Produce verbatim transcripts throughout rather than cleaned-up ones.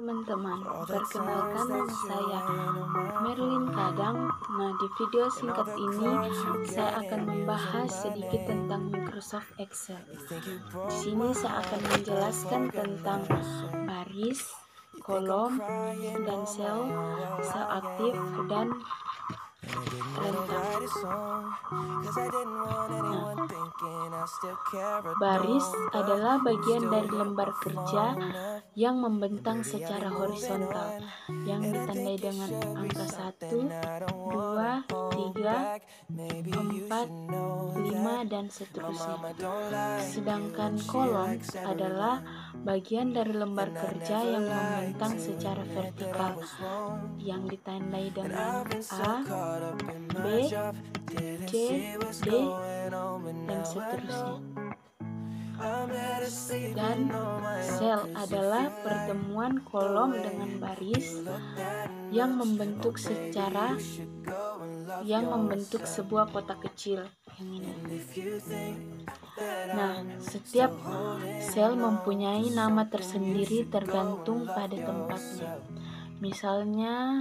teman-teman, perkenalkan nama saya Merlin Kadang. Nah, di video singkat ini saya akan membahas sedikit tentang Microsoft Excel. Di sini saya akan menjelaskan tentang baris, kolom, dan sel, sel aktif, dan rentang. Nah, baris adalah bagian dari lembar kerja yang membentang secara horizontal, yang ditandai dengan angka satu, dua, tiga, empat, lima, dan seterusnya. Sedangkan kolom adalah bagian dari lembar kerja yang membentang secara vertikal, yang ditandai dengan A, B, C, D, dan seterusnya. Dan sel adalah pertemuan kolom dengan baris yang membentuk secara yang membentuk sebuah kotak kecil yang ini. Nah, setiap sel mempunyai nama tersendiri tergantung pada tempatnya. Misalnya,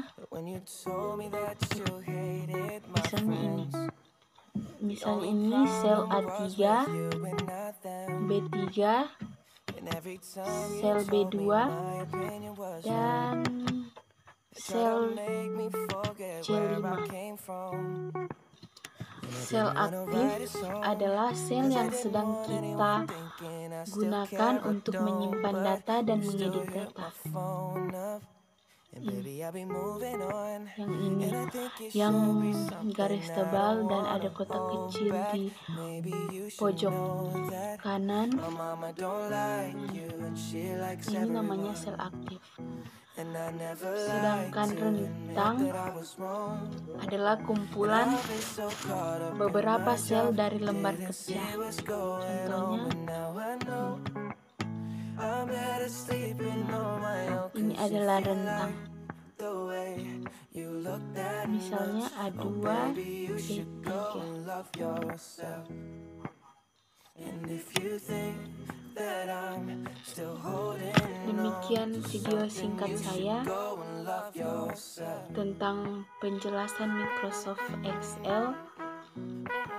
misalnya ini. Misalnya ini sel A tiga, B tiga, sel B dua, dan sel C lima. Sel aktif adalah sel yang sedang kita gunakan untuk menyimpan data dan mengedit data. Ini. Yang ini, yang garis tebal dan ada kotak kecil di pojok kanan. Ini namanya sel aktif. Sedangkan rentang adalah kumpulan beberapa sel dari lembar kerja. Contohnya, nah, ini adalah rentang. Misalnya A dua, B tiga. Demikian video singkat saya tentang penjelasan Microsoft Excel.